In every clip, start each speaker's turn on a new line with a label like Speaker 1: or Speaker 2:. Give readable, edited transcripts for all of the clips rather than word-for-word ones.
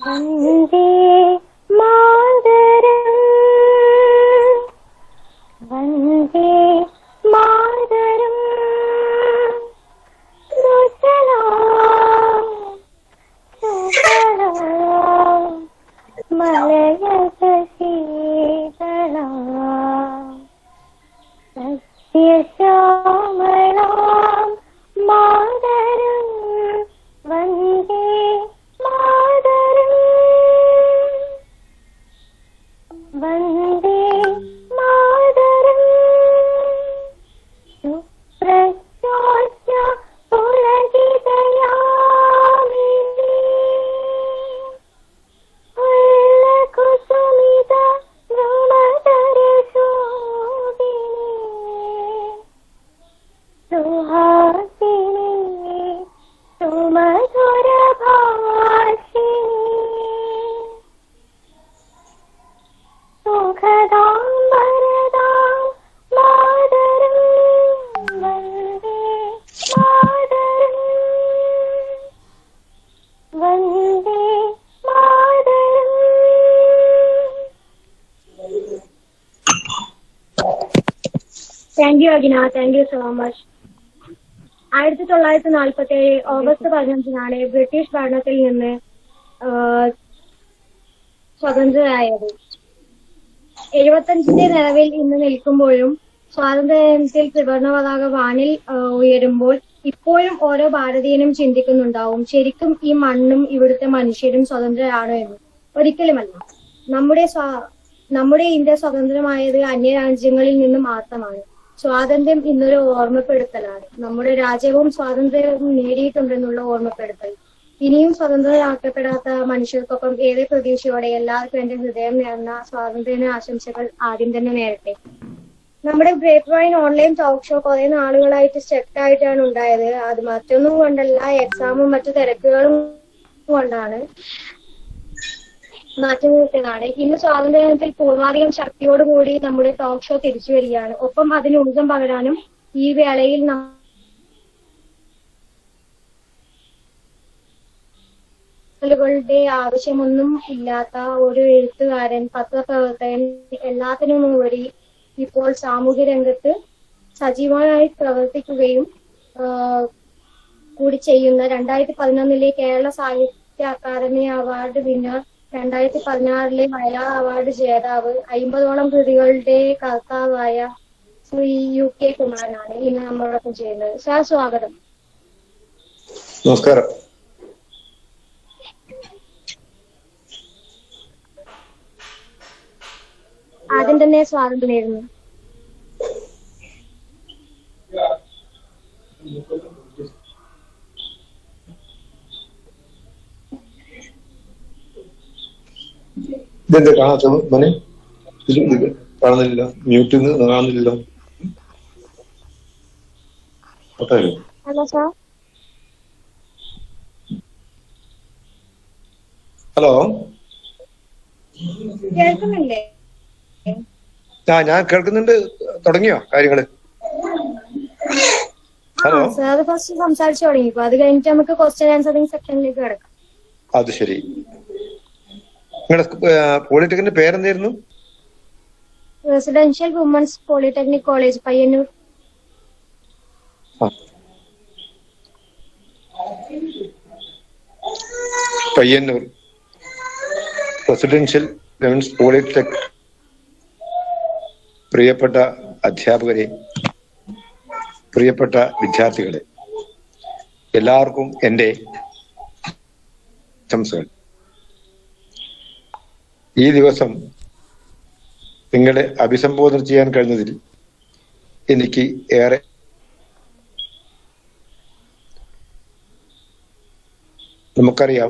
Speaker 1: വന്ദേ മാതരം വന്ദേ മാതരം സുജലാം സുഫലാം മലയജ ശീതളാം സസ്യശ്യാമളാം മാതരം വന്ദേ മാതരം വന്ദേ മാതരം സുപ്രശോഷ്യ പുളകിതയാമിനി ഉല്ലകുസുമിത ദ്രുമധരശോഭിനി സുഹാസിനി സുമധുരഭാഷിണി സുഖദാം വരദാം മാതരം വന്ദേ മാതരം വന്ദേ മാതരം.
Speaker 2: Thank you Akhina, thank you so much. 1947 August 15 British ഭരണത്തിൽ നിന്ന് സ്വതന്ത്രരായത്. 75ന്റെ നിലവിൽ ഇന്ന് നിൽക്കുമ്പോഴും സ്വാതന്ത്ര്യത്തിൽ ത്രിവർണ പതാക വാനിൽ ഉയരുമ്പോൾ ഇപ്പോഴും ഓരോ ഭാരതീയനും ചിന്തിക്കുന്നുണ്ടാവും, ശരിക്കും ഈ മണ്ണും ഇവിടുത്തെ മനുഷ്യരും സ്വതന്ത്രരാണോ എന്ന്. ഒരിക്കലുമല്ല. നമ്മുടെ ഇന്ത്യ സ്വതന്ത്രമായത് അന്യരാജ്യങ്ങളിൽ നിന്ന് മാത്രമാണ്. സ്വാതന്ത്ര്യം ഇന്നൊരു ഓർമ്മപ്പെടുത്തലാണ്. നമ്മുടെ രാജ്യവും സ്വാതന്ത്ര്യം നേടിയിട്ടുണ്ടെന്നുള്ള ഓർമ്മപ്പെടുത്തൽ. ഇനിയും സ്വതന്ത്രരാക്കപ്പെടാത്ത മനുഷ്യർക്കൊപ്പം ഏറെ പ്രതീക്ഷയോടെ എല്ലാവർക്കും എന്റെ ഹൃദയം നേർന്ന സ്വാതന്ത്ര്യ ആശംസകൾ ആദ്യം തന്നെ നേരട്ടെ. നമ്മുടെ grape wine online talk show കുറെ നാളുകളായിട്ട് സ്റ്റക്ക് ആയിട്ടാണ് ഉണ്ടായത്. അത് മറ്റൊന്നും കൊണ്ടല്ല, എക്സാമും മറ്റു തിരക്കുകളും കൊണ്ടാണ് മാറ്റി നിർത്തിയതാണ്. ഇന്ന് സ്വാതന്ത്ര്യത്തിൽ പൂർവാധികം ശക്തിയോടുകൂടി നമ്മുടെ ടോക്ക് ഷോ തിരിച്ചു വരികയാണ്. ഒപ്പം അതിന് ഊർജം പകരാനും ഈ വേളയിൽ ളുടെ ആവശ്യമൊന്നും ഇല്ലാത്ത ഒരു എഴുത്തുകാരൻ, പത്രപ്രവർത്തകൻ, എല്ലാത്തിനും ഉപരി ഇപ്പോൾ സാമൂഹ്യ രംഗത്ത് സജീവമായി പ്രവർത്തിക്കുകയും കൂടി ചെയ്യുന്ന 2011 Kerala Sahitya academy award winner, 2016 Vayalar award ജേതാവ്, 50ഓളം കൃതികളുടെ കർത്താവായ ശ്രീ UK കുമാരനാണ് ഇന്ന് നമ്മളോടൊപ്പം ചെയ്യുന്നത്. സാർ സ്വാഗതം.
Speaker 3: നമസ്കാരം.
Speaker 2: ആദ്യം തന്നെ സ്വാഗതം നേരുന്നു.
Speaker 3: ഇതെന്താ കാണാത്ത മനെ? കാണുന്നില്ല, മ്യൂട്ടിൽ നിന്ന് കാണുന്നില്ലല്ലോ.
Speaker 2: Hello sir.
Speaker 3: ഹലോ,
Speaker 2: കേൾക്കുന്നില്ലേ?
Speaker 3: ഞാൻ കേൾക്കുന്നുണ്ട്. തുടങ്ങിയോ കാര്യങ്ങള്? ഹലോ
Speaker 2: സാർ ഫസ്റ്റ് സംസാരിച്ചു തുടങ്ങി. അത് കഴിഞ്ഞിട്ട് നമുക്ക് ക്വസ്റ്റ്യൻ ആൻസറിംഗ് സെക്ഷനിലേക്ക് കിടക്കാം.
Speaker 3: അത് ശരി. നിങ്ങളുടെ പോളിടെക്നിക്കിന്റെ പേരെന്തായിരുന്നു?
Speaker 2: Residential women's polytechnic college, Payyanur.
Speaker 3: Payyanur residential women's polytechnic. പ്രിയപ്പെട്ട അധ്യാപകരെ, പ്രിയപ്പെട്ട വിദ്യാർത്ഥികളെ, എല്ലാവർക്കും എൻ്റെ ആശംസകൾ. ഈ ദിവസം നിങ്ങളെ അഭിസംബോധന ചെയ്യാൻ കഴിഞ്ഞതിൽ എനിക്ക് ഏറെ നമുക്കറിയാം,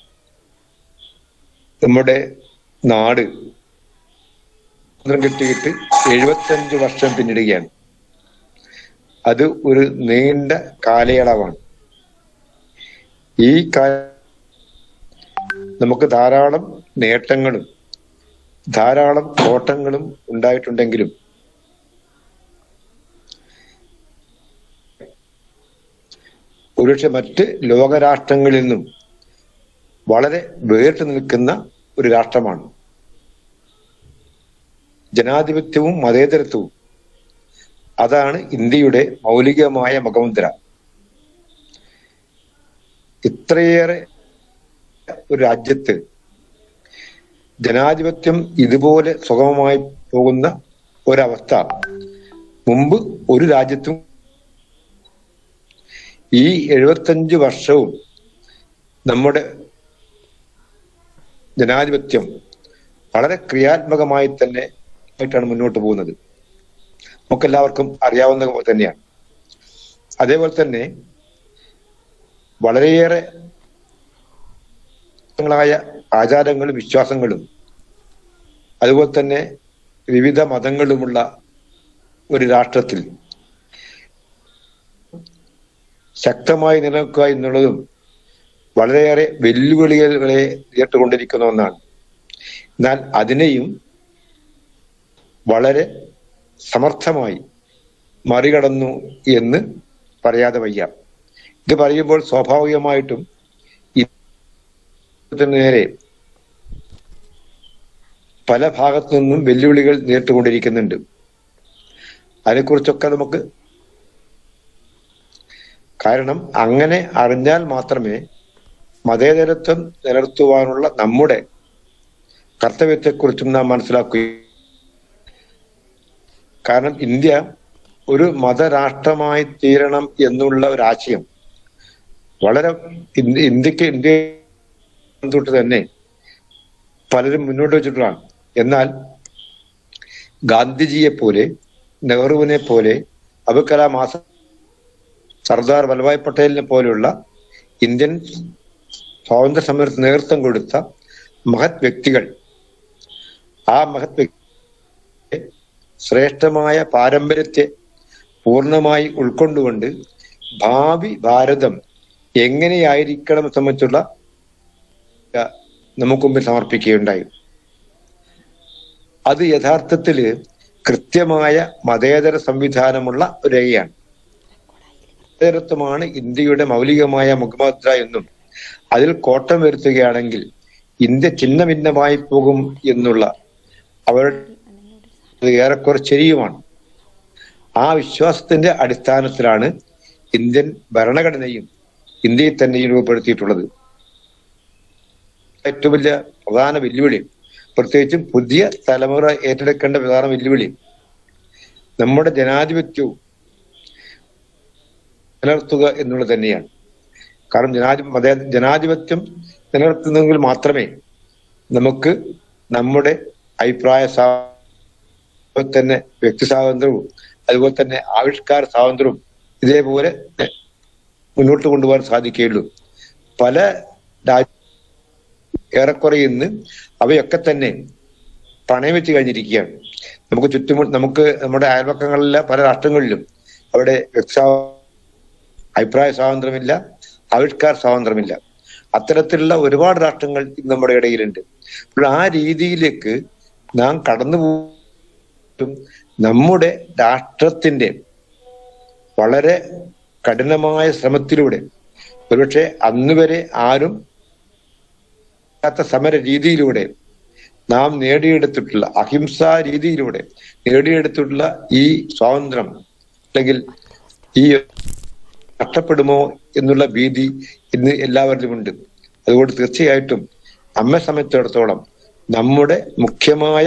Speaker 3: നമ്മുടെ നാട് കിട്ടിയിട്ട് 75 വർഷം പിന്നിടുകയാണ്. അത് ഒരു നീണ്ട കാലയളവാണ്. ഈ നമുക്ക് ധാരാളം നേട്ടങ്ങളും ധാരാളം കോട്ടങ്ങളും ഉണ്ടായിട്ടുണ്ടെങ്കിലും ഒരുപക്ഷെ മറ്റ് ലോകരാഷ്ട്രങ്ങളിൽ നിന്നും വളരെ വേറിട്ട് നിൽക്കുന്ന ഒരു രാഷ്ട്രമാണ്. ജനാധിപത്യവും മതേതരത്വവും അതാണ് ഇന്ത്യയുടെ മൗലികമായ മുഖമുദ്ര. ഇത്രയേറെ ഒരു രാജ്യത്ത് ജനാധിപത്യം ഇതുപോലെ സുഗമമായി പോകുന്ന ഒരവസ്ഥ മുമ്പ് ഒരു രാജ്യത്തും. ഈ 75 വർഷവും നമ്മുടെ ജനാധിപത്യം വളരെ ക്രിയാത്മകമായി തന്നെ ആയിട്ടാണ് മുന്നോട്ട് പോകുന്നത്. നമുക്കെല്ലാവർക്കും അറിയാവുന്ന പോലെ തന്നെയാണ്. അതേപോലെ തന്നെ വളരെയേറെ ആചാരങ്ങളും വിശ്വാസങ്ങളും അതുപോലെ തന്നെ വിവിധ മതങ്ങളുമുള്ള ഒരു രാഷ്ട്രത്തിൽ ശക്തമായി നിലനിൽക്കുക എന്നുള്ളതും വളരെയേറെ വെല്ലുവിളികളെ നേരിട്ടുകൊണ്ടിരിക്കുന്ന ഒന്നാണ്. എന്നാൽ അതിനെയും വളരെ സമർത്ഥമായി മറികടന്നു എന്ന് പറയാതെ വയ്യ. ഇത് പറയുമ്പോൾ സ്വാഭാവികമായിട്ടും നേരെ പല ഭാഗത്തു നിന്നും വെല്ലുവിളികൾ നേരിട്ടുകൊണ്ടിരിക്കുന്നുണ്ട്. അതിനെക്കുറിച്ചൊക്കെ നമുക്ക് കാരണം അങ്ങനെ അറിഞ്ഞാൽ മാത്രമേ മതേതരത്വം നിലനിർത്തുവാനുള്ള നമ്മുടെ കർത്തവ്യത്തെക്കുറിച്ചും നാം മനസ്സിലാക്കുകയും. കാരണം ഇന്ത്യ ഒരു മതരാഷ്ട്രമായി തീരണം എന്നുള്ള ഒരു ആശയം വളരെ ഇന്ത്യ തൊട്ട് തന്നെ പലരും മുന്നോട്ട് വെച്ചിട്ടുള്ളതാണ്. എന്നാൽ ഗാന്ധിജിയെ പോലെ, നെഹ്റുവിനെ പോലെ, അബുൽ കലാം ആസാദ്, സർദാർ വല്ലഭായ് പട്ടേലിനെ പോലെയുള്ള ഇന്ത്യൻ സ്വാതന്ത്ര്യ സമരത്തിന് നേതൃത്വം കൊടുത്ത മഹത് വ്യക്തികൾ, ആ മഹത് വ്യക്തി ശ്രേഷ്ഠമായ പാരമ്പര്യത്തെ പൂർണ്ണമായി ഉൾക്കൊണ്ടുകൊണ്ട് ഭാവി ഭാരതം എങ്ങനെയായിരിക്കണം സംബന്ധിച്ചുള്ള നമുക്ക് മുമ്പിൽ സമർപ്പിക്കുകയുണ്ടായി. അത് യഥാർത്ഥത്തില് കൃത്യമായ മതേതര സംവിധാനമുള്ള ഒരു രേഖയാണ്. മതേതരത്വമാണ് ഇന്ത്യയുടെ മൗലികമായ മുഖമുദ്ര എന്നും അതിൽ കോട്ടം വരുത്തുകയാണെങ്കിൽ ഇന്ത്യ ഛിന്ന ഭിന്നമായി പോകും എന്നുള്ള അവരുടെ ഏറെക്കുറെ ശരിയുമാണ്. ആ വിശ്വാസത്തിന്റെ അടിസ്ഥാനത്തിലാണ് ഇന്ത്യൻ ഭരണഘടനയും ഇന്ത്യയിൽ തന്നെ രൂപപ്പെടുത്തിയിട്ടുള്ളത്. ഏറ്റവും വലിയ പ്രധാന വെല്ലുവിളി, പ്രത്യേകിച്ചും പുതിയ തലമുറ ഏറ്റെടുക്കേണ്ട പ്രധാന വെല്ലുവിളി നമ്മുടെ ജനാധിപത്യവും നിലനിർത്തുക എന്നുള്ളത് തന്നെയാണ്. കാരണം ജനാധിപത്യം നിലനിർത്തുന്നെങ്കിൽ മാത്രമേ നമുക്ക് നമ്മുടെ അഭിപ്രായ തന്നെ വ്യക്തി സ്വാതന്ത്ര്യവും അതുപോലെ തന്നെ ആവിഷ്കാര സ്വാതന്ത്ര്യവും ഇതേപോലെ മുന്നോട്ട് കൊണ്ടുപോകാൻ സാധിക്കുകയുള്ളൂ. പല ഏറെക്കുറെ ഇന്ന് അവയൊക്കെ തന്നെ പണയം വെച്ച് കഴിഞ്ഞിരിക്കുകയാണ്. നമുക്ക് ചുറ്റും നമ്മുടെ അയൽപക്കങ്ങളിലെ പല രാഷ്ട്രങ്ങളിലും അവിടെ അഭിപ്രായ സ്വാതന്ത്ര്യമില്ല, ആവിഷ്കാര സ്വാതന്ത്ര്യമില്ല. അത്തരത്തിലുള്ള ഒരുപാട് രാഷ്ട്രങ്ങൾ ഇന്ന് നമ്മുടെ ഇടയിലുണ്ട്. അപ്പോൾ ആ രീതിയിലേക്ക് നാം കടന്നു പോകും നമ്മുടെ രാഷ്ട്രത്തിന്റെ വളരെ കഠിനമായ ശ്രമത്തിലൂടെ ഒരുപക്ഷെ അന്നുവരെ ആരും സമര രീതിയിലൂടെ നാം നേടിയെടുത്തിട്ടുള്ള അഹിംസാ രീതിയിലൂടെ നേടിയെടുത്തിട്ടുള്ള ഈ സ്വാതന്ത്ര്യം അല്ലെങ്കിൽ ഈ നഷ്ടപ്പെടുമോ എന്നുള്ള ഭീതി ഇന്ന് എല്ലാവരിലും ഉണ്ട്. അതുകൊണ്ട് തീർച്ചയായിട്ടും നമ്മെ സംബന്ധിച്ചിടത്തോളം നമ്മുടെ മുഖ്യമായ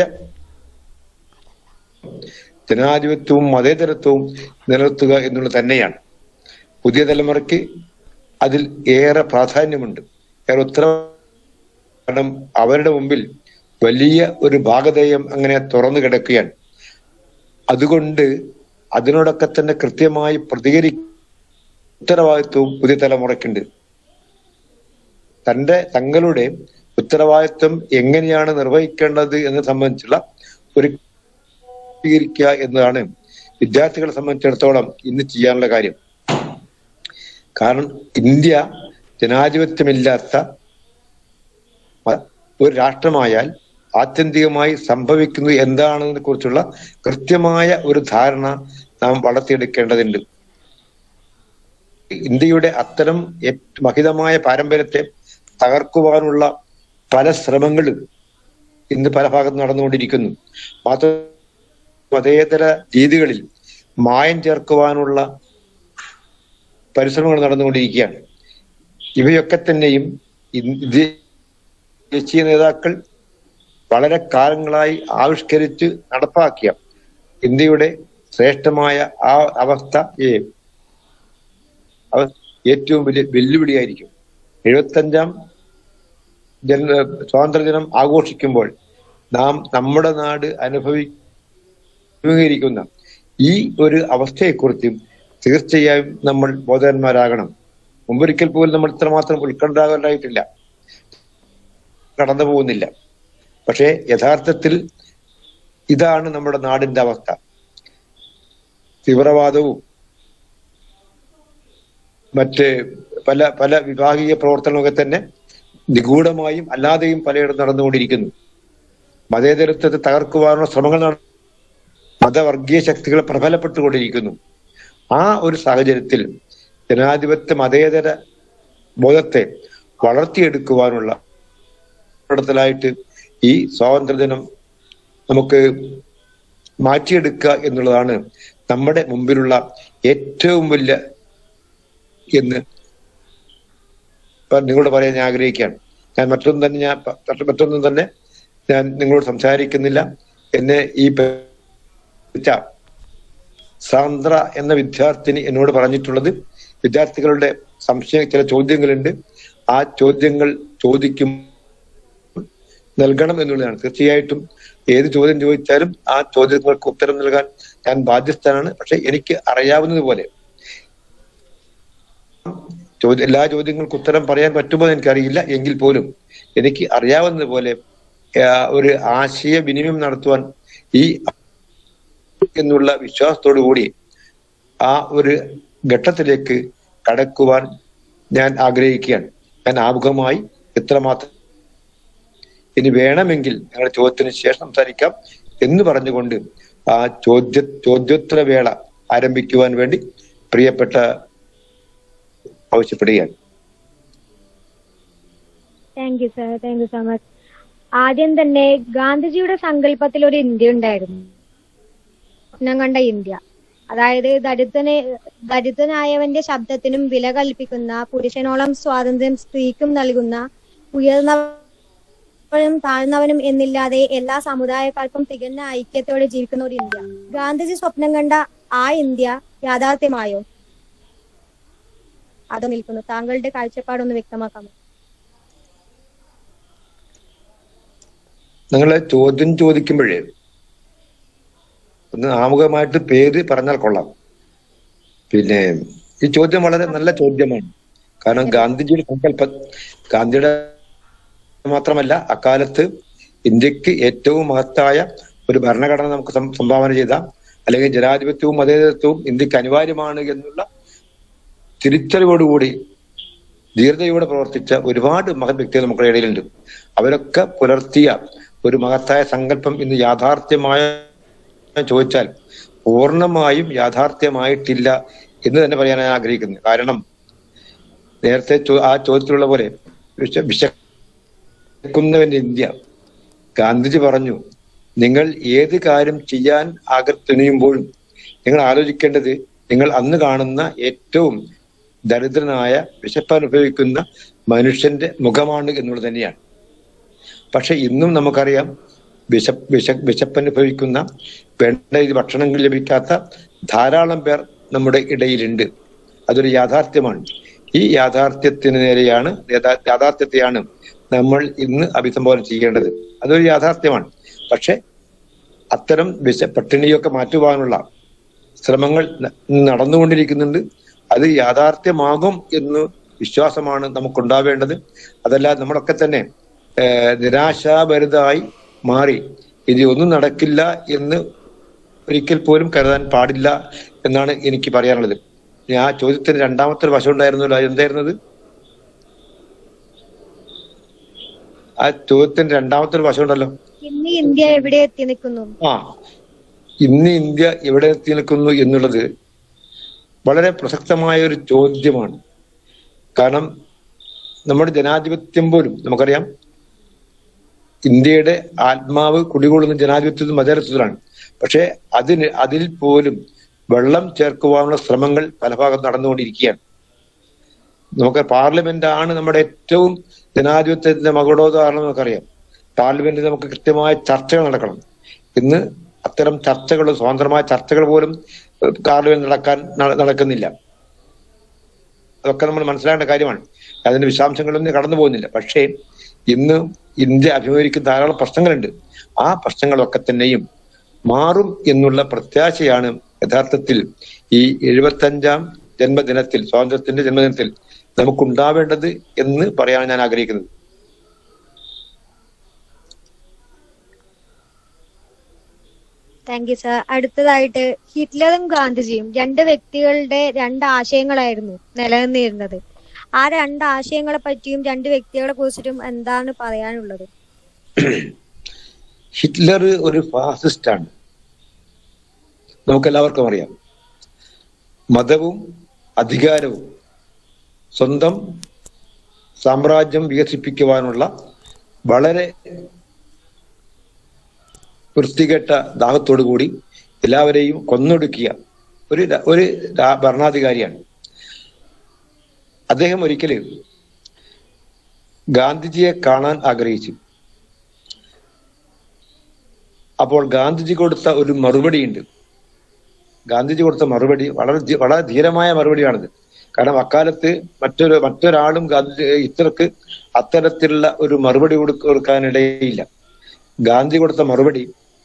Speaker 3: ജനാധിപത്യവും മതേതരത്വവും നിലനിർത്തുക എന്നുള്ളത് തന്നെയാണ്. പുതിയ തലമുറയ്ക്ക് അതിൽ ഏറെ പ്രാധാന്യമുണ്ട്, ഏറെ കാരണം അവരുടെ മുമ്പിൽ വലിയ ഒരു ഭാഗധേയം അങ്ങനെ തുറന്നു കിടക്കുകയാണ്. അതുകൊണ്ട് അതിനോടൊക്കെ തന്നെ കൃത്യമായി ഉത്തരവാദിത്വവും പുതിയ തലമുറയ്ക്കുണ്ട്. തങ്ങളുടെ ഉത്തരവാദിത്വം എങ്ങനെയാണ് നിർവഹിക്കേണ്ടത് എന്ന് സംബന്ധിച്ചുള്ള ഒരു സ്വീകരിക്കുക എന്നതാണ് വിദ്യാർത്ഥികളെ സംബന്ധിച്ചിടത്തോളം ഇന്ന് ചെയ്യാനുള്ള കാര്യം. കാരണം ഇന്ത്യ ജനാധിപത്യമില്ലാത്ത ഒരു രാഷ്ട്രമായാൽ ആത്യന്തികമായി സംഭവിക്കുന്നത് എന്താണെന്നതിനെ കുറിച്ചുള്ള കൃത്യമായ ഒരു ധാരണ നാം വളർത്തിയെടുക്കേണ്ടതുണ്ട്. ഇന്ത്യയുടെ അത്തരം മഹിതമായ പാരമ്പര്യത്തെ തകർക്കുവാനുള്ള പല ശ്രമങ്ങളും ഇന്ന് പല ഭാഗത്തും നടന്നുകൊണ്ടിരിക്കുന്നു. മാത്രം മതേതര രീതികളിൽ മായം ചേർക്കുവാനുള്ള പരിശ്രമങ്ങൾ നടന്നുകൊണ്ടിരിക്കുകയാണ്. ഇവയൊക്കെ തന്നെയും ദേശീയ നേതാക്കൾ വളരെ കാലങ്ങളായി ആവിഷ്കരിച്ച് നടപ്പാക്കിയ ഇന്ത്യയുടെ ശ്രേഷ്ഠമായ ആ അവസ്ഥ ഏറ്റവും വലിയ വെല്ലുവിളിയായിരിക്കും. 75ാം സ്വാതന്ത്ര്യദിനം ആഘോഷിക്കുമ്പോൾ നാം നമ്മുടെ നാട് അഭിമുഖീകരിക്കുന്ന ഈ ഒരു അവസ്ഥയെക്കുറിച്ചും തീർച്ചയായും നമ്മൾ ബോധവാന്മാരാകണം. മുമ്പൊരിക്കൽ പോലും നമ്മൾ ഇത്രമാത്രം ഉത്കണ്ഠാകുലരായിട്ടില്ല, കടന്നു പോകുന്നില്ല. പക്ഷേ യഥാർത്ഥത്തിൽ ഇതാണ് നമ്മുടെ നാടിന്റെ അവസ്ഥ. തീവ്രവാദവും മറ്റ് പല പല വിഭാഗീയ പ്രവർത്തനമൊക്കെ തന്നെ നിഗൂഢമായും അല്ലാതെയും പലയിടത്തും നടന്നുകൊണ്ടിരിക്കുന്നു. മതേതരത്വത്തെ തകർക്കുവാനുള്ള ശ്രമങ്ങൾ മതവർഗീയ ശക്തികൾ പ്രബലപ്പെട്ടുകൊണ്ടിരിക്കുന്നു. ആ ഒരു സാഹചര്യത്തിൽ ജനാധിപത്യ മതേതര ബോധത്തെ വളർത്തിയെടുക്കുവാനുള്ള ായിട്ട് ഈ സ്വാതന്ത്ര്യദിനം നമുക്ക് മാറ്റിയെടുക്കുക എന്നുള്ളതാണ് നമ്മുടെ മുമ്പിലുള്ള ഏറ്റവും വലിയ എന്ന് നിങ്ങളോട് പറയാൻ ഞാൻ ആഗ്രഹിക്കുകയാണ്. ഞാൻ മറ്റൊന്നും തന്നെ ഞാൻ നിങ്ങളോട് സംസാരിക്കുന്നില്ല. എന്നെ ഈ സാന്ദ്ര എന്ന വിദ്യാർത്ഥിനി എന്നോട് പറഞ്ഞിട്ടുള്ളത്, വിദ്യാർത്ഥികളുടെ ചില ചോദ്യങ്ങളുണ്ട്, ആ ചോദ്യങ്ങൾ ചോദിക്കും നൽകണം എന്നുള്ളതാണ്. തീർച്ചയായിട്ടും ഏത് ചോദ്യം ചോദിച്ചാലും ആ ചോദ്യങ്ങൾക്ക് ഉത്തരം നൽകാൻ ഞാൻ ബാധ്യസ്ഥനാണ്. പക്ഷെ എനിക്ക് അറിയാവുന്നതുപോലെ എല്ലാ ചോദ്യങ്ങൾക്ക് ഉത്തരം പറയാൻ പറ്റുമോ എന്ന് എനിക്കറിയില്ല. എങ്കിൽ പോലും എനിക്ക് അറിയാവുന്നതുപോലെ ഒരു ആശയവിനിമയം നടത്തുവാൻ ഈ എന്നുള്ള വിശ്വാസത്തോടു കൂടി ആ ഒരു ഘട്ടത്തിലേക്ക് കടക്കുവാൻ ഞാൻ ആഗ്രഹിക്കുകയാണ്. ഞാൻ ആമുഖമായി ഇത്രമാത്രം. ഇനി വേണമെങ്കിൽ ഞങ്ങളുടെ ചോദ്യത്തിന് ശേഷം സംസാരിക്കാം എന്ന് പറഞ്ഞുകൊണ്ട് ആ ചോദ്യോത്തര വേള ആരംഭിക്കുവാൻ വേണ്ടി പ്രിയപ്പെട്ട ആവശ്യപ്പെടുകയാണ്.
Speaker 2: Thank you sir, thank you so much. ആദ്യം തന്നെ ഗാന്ധിജിയുടെ സങ്കല്പത്തിൽ ഒരു ഇന്ത്യ ഉണ്ടായിരുന്നു, സ്വപ്നം കണ്ട ഇന്ത്യ. അതായത് ദരിദ്രനായവന്റെ ശബ്ദത്തിനും വില കൽപ്പിക്കുന്ന, പുരുഷനോളം സ്വാതന്ത്ര്യം സ്ത്രീക്കും നൽകുന്ന, ഉയർന്നവനും താഴ്ന്നവനും എന്നില്ലാതെ എല്ലാ സമുദായക്കാർക്കും തികഞ്ഞ ഐക്യത്തോടെ ജീവിക്കുന്ന ഒരു ഇന്ത്യ. ഗാന്ധിജി സ്വപ്നം കണ്ട ആ ഇന്ത്യ യാഥാർത്ഥ്യമായോ? അതോ നിൽക്കുന്നു? താങ്കളുടെ കാഴ്ചപ്പാടൊന്ന് വ്യക്തമാക്കാമോ?
Speaker 3: നിങ്ങളെ ചോദ്യം ചോദിക്കുമ്പോഴേ ഒന്ന് ആമുഖമായിട്ട് പേര് പറഞ്ഞാൽ കൊള്ളാം. പിന്നെ ഈ ചോദ്യം വളരെ നല്ല ചോദ്യമാണ്. കാരണം ഗാന്ധിജിയുടെ ഗാന്ധിയുടെ മാത്രമല്ല, അക്കാലത്ത് ഇന്ത്യക്ക് ഏറ്റവും മഹത്തായ ഒരു ഭരണഘടന നമുക്ക് സംഭാവന ചെയ്ത, അല്ലെങ്കിൽ ജനാധിപത്യവും മതേതരത്വവും ഇന്ത്യക്ക് അനിവാര്യമാണ് എന്നുള്ള തിരിച്ചറിവോടുകൂടി ധീരതയോടെ പ്രവർത്തിച്ച ഒരുപാട് മഹത് വ്യക്തികൾ നമ്മുടെ ഇടയിലുണ്ട്. അവരൊക്കെ പുലർത്തിയ ഒരു മഹത്തായ സങ്കല്പം ഇന്ന് യാഥാർത്ഥ്യമായ ചോദിച്ചാൽ പൂർണ്ണമായും യാഥാർത്ഥ്യമായിട്ടില്ല എന്ന് തന്നെ പറയാൻ ഞാൻ ആഗ്രഹിക്കുന്നു. കാരണം നേരത്തെ ആ ചോദ്യത്തിലുള്ള പോലെ വിശക്കുന്നവന്റെ ഇന്ത്യ, ഗാന്ധിജി പറഞ്ഞു, നിങ്ങൾ ഏത് കാര്യം ചെയ്യാൻ തുനിയുമ്പോഴും നിങ്ങൾ ആലോചിക്കേണ്ടത് നിങ്ങൾ അന്ന് കാണുന്ന ഏറ്റവും ദരിദ്രനായ വിശപ്പനുഭവിക്കുന്ന മനുഷ്യന്റെ മുഖമാണ് എന്നുള്ളത് തന്നെയാണ്. പക്ഷെ ഇന്നും നമുക്കറിയാം, വിശപ്പനുഭവിക്കുന്ന, വേണ്ട ഭക്ഷണം ലഭിക്കാത്ത ധാരാളം പേർ നമ്മുടെ ഇടയിലുണ്ട്. അതൊരു യാഥാർത്ഥ്യമാണ്. ഈ യാഥാർത്ഥ്യത്തെയാണ് നമ്മൾ ഇന്ന് അഭിസംബോധന ചെയ്യേണ്ടത്. അതൊരു യാഥാർത്ഥ്യമാണ്. പക്ഷെ അത്തരം പട്ടിണിയൊക്കെ മാറ്റുവാനുള്ള ശ്രമങ്ങൾ നടന്നുകൊണ്ടിരിക്കുന്നുണ്ട്. അത് യാഥാർത്ഥ്യമാകും എന്ന് വിശ്വാസമാണ് നമുക്കുണ്ടാവേണ്ടത്. അതല്ല നമ്മളൊക്കെ തന്നെ നിരാശാഭരിതമായി മാറി ഇനി ഒന്നും നടക്കില്ല എന്ന് ഒരിക്കൽ പോലും കരുതാൻ പാടില്ല എന്നാണ് എനിക്ക് പറയാനുള്ളത്. ആ ചോദ്യത്തിന് രണ്ടാമത്തെ ഒരു വശം ഉണ്ടായിരുന്നല്ലോ, എന്തായിരുന്നത്? ആ ചോദ്യത്തിന് രണ്ടാമത്തെ ഒരു വശം ഉണ്ടല്ലോ,
Speaker 2: ഇന്ന് ഇന്ത്യ എവിടെ എത്തി നിൽക്കുന്നു.
Speaker 3: ഇന്ന് ഇന്ത്യ എവിടെ എത്തി നിൽക്കുന്നു എന്നുള്ളത് വളരെ പ്രസക്തമായ ഒരു ചോദ്യമാണ്. കാരണം നമ്മുടെ ജനാധിപത്യം പോലും നമുക്കറിയാം, ഇന്ത്യയുടെ ആത്മാവ് കുടികൊള്ളുന്ന ജനാധിപത്യത്തിൽ മതേതരത്വത്തിലാണ്. പക്ഷെ അതിൽ പോലും വെള്ളം ചേർക്കുവാനുള്ള ശ്രമങ്ങൾ പല ഭാഗത്ത് നടന്നുകൊണ്ടിരിക്കുകയാണ്. നമുക്ക് പാർലമെന്റ് ആണ് നമ്മുടെ ഏറ്റവും ജനാധിപത്യത്തിന്റെ മകുടോദാഹരണം. നമുക്കറിയാം, പാർലമെന്റിൽ നമുക്ക് കൃത്യമായ ചർച്ചകൾ നടക്കണം. ഇന്ന് അത്തരം ചർച്ചകൾ, സ്വതന്ത്രമായ ചർച്ചകൾ പോലും പാർലമെന്റ് നടക്കുന്നില്ല. അതൊക്കെ നമ്മൾ മനസ്സിലാക്കേണ്ട കാര്യമാണ്. അതിന്റെ വിശദാംശങ്ങളൊന്നും കടന്നു പോകുന്നില്ല. പക്ഷേ ഇന്ന് ഇന്ത്യ അഭിമുഖീകരിക്കുന്ന ധാരാളം പ്രശ്നങ്ങളുണ്ട്. ആ പ്രശ്നങ്ങളൊക്കെ തന്നെയും മാറും എന്നുള്ള പ്രത്യാശയാണ് യഥാർത്ഥത്തിൽ ഈ 75ാം ജന്മദിനത്തിൽ, സ്വാതന്ത്ര്യത്തിന്റെ ജന്മദിനത്തിൽ നമുക്കുണ്ടാവേണ്ടത് എന്ന് പറയാൻ ഞാൻ ആഗ്രഹിക്കുന്നത്.
Speaker 2: Thank you sir. അടുത്തതായിട്ട്, ഹിറ്റ്ലറും ഗാന്ധിജിയും രണ്ട് വ്യക്തികളുടെ രണ്ട് ആശയങ്ങളായിരുന്നു നിലനിന്നിരുന്നത്. ആ രണ്ട് ആശയങ്ങളെ പറ്റിയും രണ്ട് വ്യക്തികളെ കുറിച്ചിട്ടും എന്താണ് പറയാനുള്ളത്?
Speaker 3: ഹിറ്റ്ലർ ഒരു ഫാസിസ്റ്റ് ആണ്, നമുക്കെല്ലാവർക്കും അറിയാം. മതവും അധികാരവും സ്വന്തം സാമ്രാജ്യം വികസിപ്പിക്കുവാനുള്ള വളരെ വൃത്തികെട്ട ദാഹത്തോടു കൂടി എല്ലാവരെയും കൊന്നൊടുക്കിയ ഒരു ഭരണാധികാരിയാണ്. അദ്ദേഹം ഒരിക്കലും ഗാന്ധിജിയെ കാണാൻ ആഗ്രഹിച്ചു. അപ്പോൾ ഗാന്ധിജി കൊടുത്ത ഒരു മറുപടിയുണ്ട്. ഗാന്ധിജി കൊടുത്ത മറുപടി വളരെ ധീരമായ മറുപടിയാണിത്. കാരണം അക്കാലത്ത് മറ്റൊരാളും ഹിറ്റ്ലർക്ക് അത്തരത്തിലുള്ള ഒരു മറുപടി കൊടുക്കാനിടയില്ല. ഗാന്ധി കൊടുത്ത മറുപടി,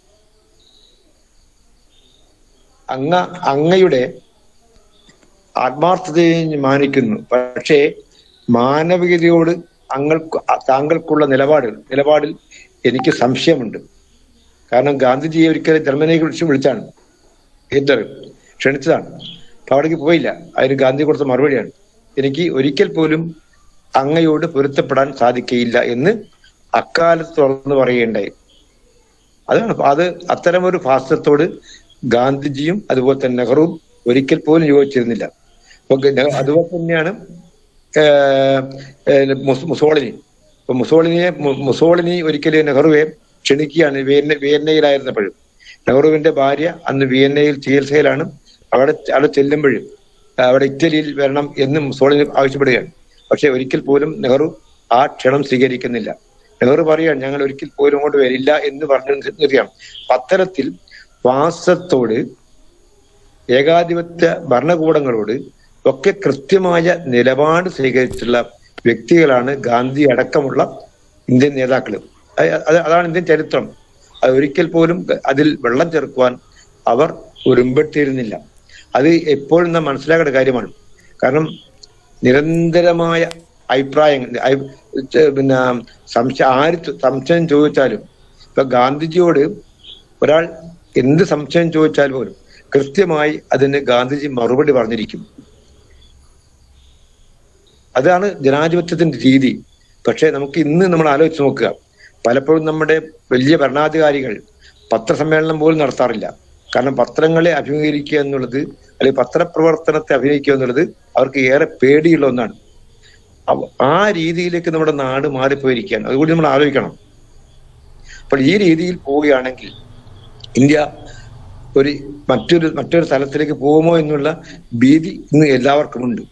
Speaker 3: അങ്ങയുടെ ആത്മാർത്ഥതയെ മാനിക്കുന്നു, പക്ഷേ മാനവികതയോട് താങ്കൾക്കുള്ള നിലപാടിൽ എനിക്ക് സംശയമുണ്ട്. കാരണം ഗാന്ധിജിയെ ഒരിക്കലും ജർമ്മനിയെ കുറിച്ച് വിളിച്ചാണ് ഹിറ്റ്ലർ, ക്ഷണിച്ചതാണ്. അപ്പൊ അവിടേക്ക് പോയില്ല. അതിന് ഗാന്ധി കൊടുത്ത മറുപടിയാണ്, എനിക്ക് ഒരിക്കൽ പോലും അങ്ങയോട് പൊരുത്തപ്പെടാൻ സാധിക്കയില്ല എന്ന് അക്കാലത്ത് തുറന്നു പറയുകയുണ്ടായി. അത് അത്തരമൊരു ഫാസിസത്തോട് ഗാന്ധിജിയും അതുപോലെ തന്നെ നെഹ്റുവും ഒരിക്കൽ പോലും യോജിച്ചിരുന്നില്ല. അപ്പൊ അതുപോലെ തന്നെയാണ് മുസോളിനി. അപ്പൊ മുസോളിനി ഒരിക്കലും നെഹ്റുവെ ക്ഷണിക്കുകയാണ് വിയന്നയിലായിരുന്നപ്പോഴും. നെഹ്റുവിന്റെ ഭാര്യ അന്ന് വിയന്നയിൽ ചികിത്സയിലാണ്. അവിടെ ചെല്ലുമ്പോഴും അവിടെ ഇറ്റലിയിൽ വരണം എന്ന് മുസോളിനി ആവശ്യപ്പെടുകയാണ്. പക്ഷെ ഒരിക്കൽ പോലും നെഹ്റു ആ ക്ഷണം സ്വീകരിക്കുന്നില്ല. നെഹ്റു പറയുകയാണ്, ഞങ്ങൾ ഒരിക്കൽ പോലും അങ്ങോട്ട് വരില്ല എന്ന് പറഞ്ഞു നിർത്തിയാണ്. അത്തരത്തിൽ ഫാസിസത്തോട്, ഏകാധിപത്യ ഭരണകൂടങ്ങളോട് ഒക്കെ കൃത്യമായ നിലപാട് സ്വീകരിച്ചിട്ടുള്ള വ്യക്തികളാണ് ഗാന്ധി അടക്കമുള്ള ഇന്ത്യൻ നേതാക്കൾ. അതാണ് ഇന്ത്യൻ ചരിത്രം. അത് ഒരിക്കൽ പോലും അതിൽ വെള്ളം ചേർക്കുവാൻ അവർ ഒരുമ്പെട്ടിരുന്നില്ല. അത് എപ്പോഴും നാം മനസ്സിലാക്കേണ്ട കാര്യമാണ്. കാരണം നിരന്തരമായ അഭിപ്രായങ്ങൾ, സംശയം ചോദിച്ചാലും, ഇപ്പൊ ഗാന്ധിജിയോട് ഒരാൾ എന്ത് സംശയം ചോദിച്ചാൽ പോലും കൃത്യമായി അതിന് ഗാന്ധിജി മറുപടി പറഞ്ഞിരിക്കും. അതാണ് ജനാധിപത്യത്തിന്റെ രീതി. പക്ഷെ നമുക്ക് ഇന്ന് നമ്മൾ ആലോചിച്ച് നോക്കുക, പലപ്പോഴും നമ്മുടെ വലിയ ഭരണാധികാരികൾ പത്രസമ്മേളനം പോലും നടത്താറില്ല. കാരണം പത്രങ്ങളെ അഭിമുഖീകരിക്കുക എന്നുള്ളത്, അല്ലെങ്കിൽ പത്രപ്രവർത്തനത്തെ അഭിനയിക്കുക എന്നുള്ളത് അവർക്ക് ഏറെ പേടിയുള്ള ഒന്നാണ്. ആ രീതിയിലേക്ക് നമ്മുടെ നാട് മാറിപ്പോയിരിക്കുകയാണ്. അതുകൂടി നമ്മൾ ആലോചിക്കണം. അപ്പോൾ ഈ രീതിയിൽ പോവുകയാണെങ്കിൽ ഇന്ത്യ മറ്റൊരു തലത്തിലേക്ക് പോകുമോ എന്നുള്ള ഭീതി ഇന്ന് എല്ലാവർക്കും ഉണ്ട്.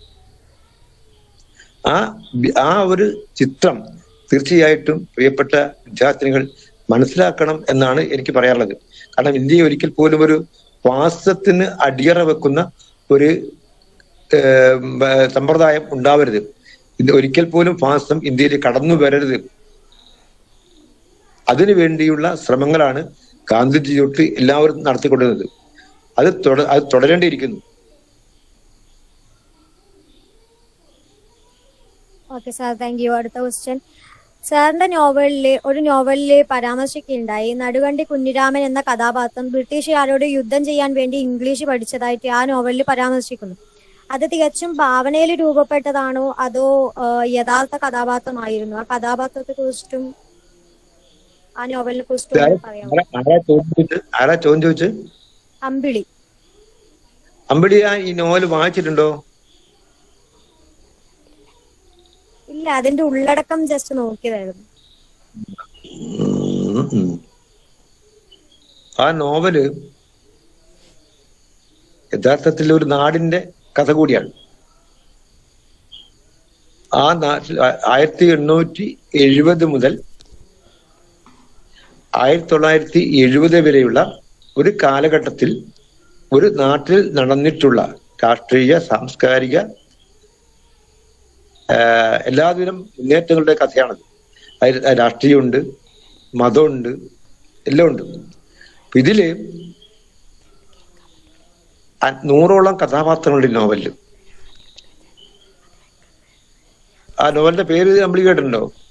Speaker 3: ആ ഒരു ചിത്രം തീർച്ചയായിട്ടും പ്രിയപ്പെട്ട വിദ്യാർത്ഥിനികൾ മനസ്സിലാക്കണം എന്നാണ് എനിക്ക് പറയാനുള്ളത്. കാരണം ഇന്ത്യ ഒരിക്കൽ പോലും ഒരു ഫാസിസത്തിന് അടിയറ വെക്കുന്ന ഒരു സമ്പ്രദായം ഉണ്ടാവരുത്. ഒരിക്കൽ പോലും ഫാസിസം ഇന്ത്യയിൽ കടന്നു വരരുത്. അതിനു വേണ്ടിയുള്ള ശ്രമങ്ങളാണ് ഗാന്ധിജി തൊട്ട് എല്ലാവരും നടത്തിക്കൊണ്ടിരുന്നത്. അത് തുടരേണ്ടിയിരിക്കുന്നു.
Speaker 2: Okay sir, thank you. അടുത്ത ക്വസ്റ്റ്യൻ, സാറിന്റെ ഒരു നോവലില് പരാമർശിക്കുകയുണ്ടായി, നടുകണ്ടി കുഞ്ഞിരാമൻ എന്ന കഥാപാത്രം ബ്രിട്ടീഷുകാരോട് യുദ്ധം ചെയ്യാൻ വേണ്ടി ഇംഗ്ലീഷ് പഠിച്ചതായിട്ട് ആ നോവലിൽ പരാമർശിക്കുന്നു. അത് തികച്ചും ഭാവനയിൽ രൂപപ്പെട്ടതാണോ അതോ യഥാർത്ഥ കഥാപാത്രമായിരുന്നു? ആ കഥാപാത്രത്തെ കുറിച്ചിട്ടും ആ നോവലിനെ കുറിച്ചിട്ടും പറയാമോ?
Speaker 3: ആരാ ചോദ്യം ചോദിച്ചു?
Speaker 2: അമ്പിളി.
Speaker 3: അമ്പിളി ഈ നോവൽ വായിച്ചിട്ടുണ്ടോ?
Speaker 2: ഇല്ല ഇല്ല, അതിന്റെ ഉള്ളടക്കം ജസ്റ്റ് നോക്കിയതായിരുന്നു.
Speaker 3: ഉം, ഉം. ആ നോവല് യഥാർത്ഥത്തിൽ ഒരു നാടിന്റെ കഥ കൂടിയാണ്. ആ നാട്ടിൽ 1870 മുതൽ 1970 വരെയുള്ള ഒരു കാലഘട്ടത്തിൽ ഒരു നാട്ടിൽ നടന്നിട്ടുള്ള രാഷ്ട്രീയ, സാംസ്കാരിക എല്ലാതരം മുന്നേറ്റങ്ങളുടെ കഥയാണത്. അതിൽ രാഷ്ട്രീയമുണ്ട്, മതമുണ്ട്, എല്ലാം ഉണ്ട്. ഇതില് 100ഓളം കഥാപാത്രങ്ങളുണ്ട് ഈ നോവലില്. ആ നോവലിന്റെ പേര് നമ്മൾ കേട്ടിട്ടുണ്ടോ?